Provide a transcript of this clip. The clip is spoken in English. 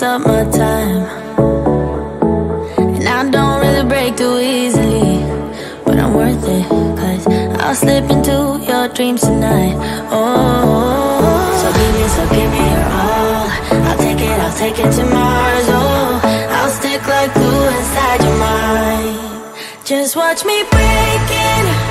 mess up my time. And I don't really break too easily, but I'm worth it, 'cause I'll slip into your dreams tonight. Oh, so give me your all. I'll take it to Mars. Oh, I'll stick like glue inside your mind. Just watch me break it.